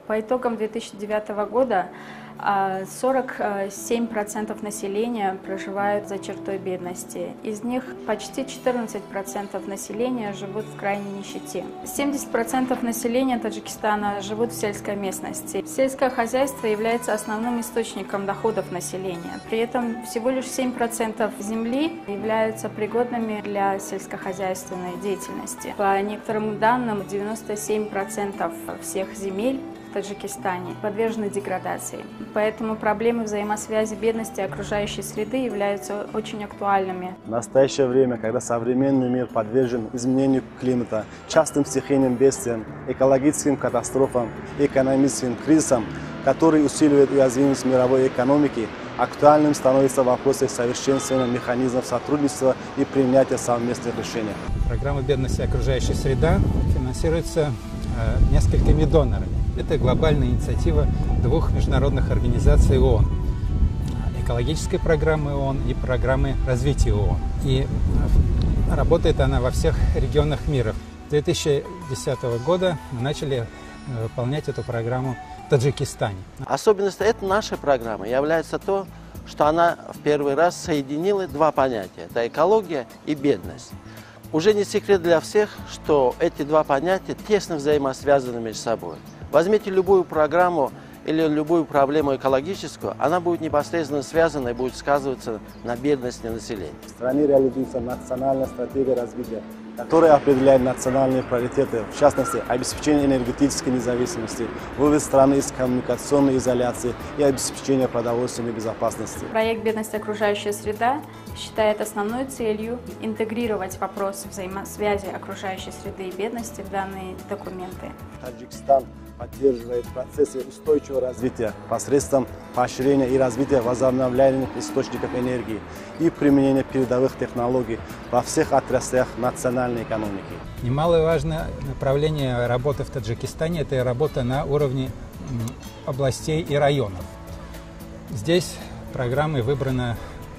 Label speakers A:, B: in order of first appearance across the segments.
A: По итогам 2009 года 47% населения проживают за чертой бедности. Из них почти 14% населения живут в крайней нищете. 70% населения Таджикистана живут в сельской местности. Сельское хозяйство является основным источником доходов населения. При этом всего лишь 7% земли являются пригодными для сельскохозяйственной деятельности. По некоторым данным, 97% всех земель в Таджикистане подвержены деградации. Поэтому проблемы взаимосвязи бедности и окружающей среды являются очень актуальными.
B: В настоящее время, когда современный мир подвержен изменению климата, частым стихийным бедствиям, экологическим катастрофам, экономическим кризисам, которые усиливают уязвимость мировой экономики, актуальным становится вопрос совершенствования механизмов сотрудничества и принятия совместных решений.
C: Программа «Бедность и окружающая среда» финансируется несколькими донорами. Это глобальная инициатива двух международных организаций ООН. Экологической программы ООН и программы развития ООН. И работает она во всех регионах мира. С 2010 года мы начали выполнять эту программу в Таджикистане.
D: Особенность этой нашей программы является то, что она в первый раз соединила два понятия. Это экология и бедность. Уже не секрет для всех, что эти два понятия тесно взаимосвязаны между собой. Возьмите любую программу или любую проблему экологическую, она будет непосредственно связана и будет сказываться на бедности населения.
B: В стране реализуется национальная стратегия развития, которая определяет национальные приоритеты, в частности, обеспечение энергетической независимости, вывод страны из коммуникационной изоляции и обеспечение продовольственной безопасности.
A: Проект «Бедность и окружающая среда» считает основной целью интегрировать вопрос взаимосвязи окружающей среды и бедности в данные документы.
B: Таджикистан поддерживает процессы устойчивого развития посредством поощрения и развития возобновляемых источников энергии и применения передовых технологий во всех отраслях национальной экономики.
C: Немаловажное направление работы в Таджикистане – это работа на уровне областей и районов. Здесь программой выбрана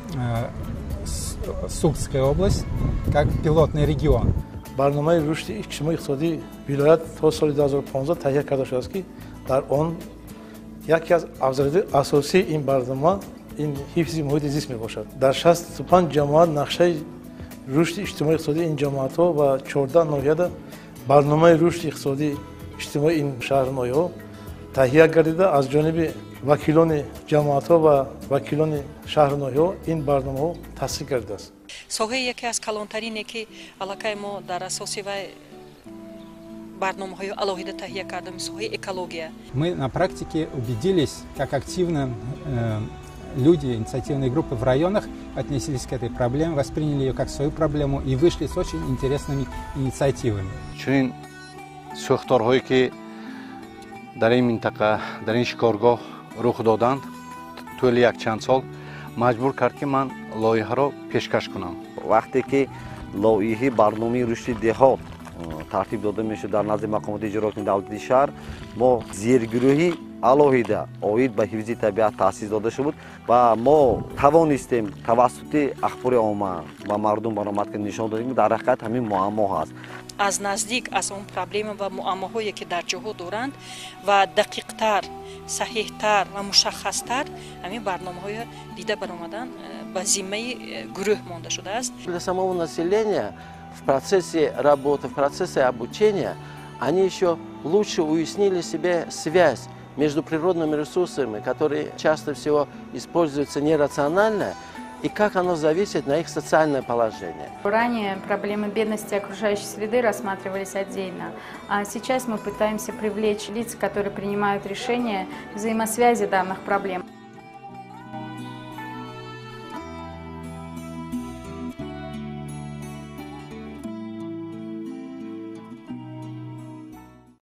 C: Сугдская область как пилотный регион.
E: برنامه رشد اجتماعی اقتصادی ولایت تا سال 2015 تهیه کرده شده است که در آن یکی از ابزارهای اساسی این برنامه این حفظ محیط زیست میباشد. در 65 جماعت نقشه رشد اجتماعی اقتصادی این جماعت‌ها و 14 ناحیه برنامه رشد اقتصادی اجتماعی این شهرنامه‌ها تهیه گردیده از جانب وکیلان جماعت‌ها و وکیلان شهرنامه‌ها این برنامه‌ها تصویب کرده است.
F: соҳаи яке аз калонтарине ки аллакай мо дар асоси ва барномаҳои алоҳида таҳия кардем соҳаи экология.
C: Мы на практике убедились, как активно люди, инициативные группы в районах отнеслись к этой проблеме, восприняли ее как свою проблему и вышли с очень интересными инициативами.
G: Чунин сӯхторҳое ки дар ин минтақа, дар ин шикоргоҳ рух доданд тӯли якчанд сол маҷбур кард ки ман лоиҳаро пешкаш кунам.
D: وقتی که لایحه برنامه رشد دهات ترتیب داده میشه در نزد مقامات اجرایی دولتی شهر ما زیرگروهی علاوه آید به حفظ طبیعت تأسیس داده شد و ما توانستیم توسط اخبار عامه و مردم برآمد که نشان دادیم در حقیقت همین معما هست.
F: аз наздик аз он проблема ва муаммоҳое ки дар ҷоҳо доранд ва дақиқтар саҳеҳтар ва мушаххастар ҳамин барномаҳои дида баромадан ба зиммаи гурӯҳ монда шудааст.
D: Для самого населения в процессе работы, в процессе обучения они еще лучше уяснили себе связь между природными ресурсами, которые часто всего используются нерационально, и как оно зависит на их социальное положение.
A: Ранее проблемы бедности и окружающей среды рассматривались отдельно, а сейчас мы пытаемся привлечь лиц, которые принимают решения взаимосвязи данных проблем.